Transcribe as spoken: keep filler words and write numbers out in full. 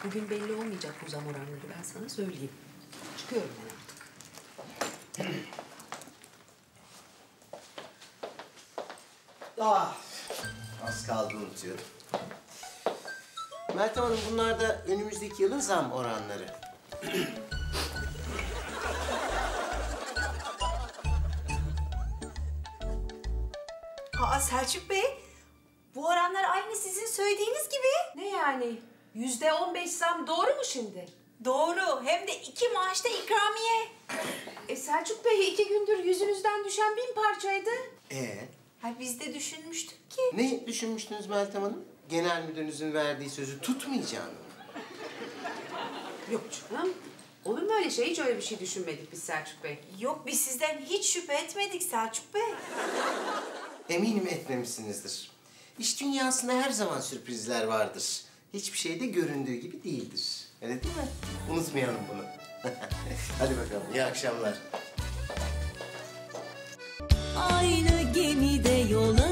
Bugün belli olmayacak bu zam oranları, ben sana söyleyeyim. Çıkıyorum ben artık. Ah, az kaldı unutuyordum. Meltem Hanım, bunlar da önümüzdeki yılın zam oranları. Aa Selçuk Bey, bu oranlar aynı sizin söylediğiniz gibi. Ne yani? Yüzde on beş zam doğru mu şimdi? Doğru, hem de iki maaşta ikramiye. E Selçuk Bey, iki gündür yüzünüzden düşen bin parçaydı. Ee, Ha, biz de düşünmüştük ki. ne düşünmüştünüz Meltem Hanım? Genel müdürünüzün verdiği sözü tutmayacağını mı? Yok canım. Olur mu öyle şey? Hiç öyle bir şey düşünmedik biz Selçuk Bey. Yok, biz sizden hiç şüphe etmedik Selçuk Bey. Eminim etmemişsinizdir. İş dünyasında her zaman sürprizler vardır. Hiçbir şey de göründüğü gibi değildir. Öyle değil mi? Unutmayalım bunu. Hadi bakalım, iyi akşamlar. Aynı gemide yol